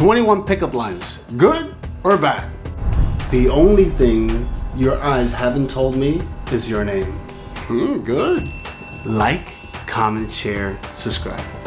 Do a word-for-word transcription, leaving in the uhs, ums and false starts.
twenty-one pickup lines, good or bad? The only thing your eyes haven't told me is your name. Hmm, good. Like, comment, share, subscribe.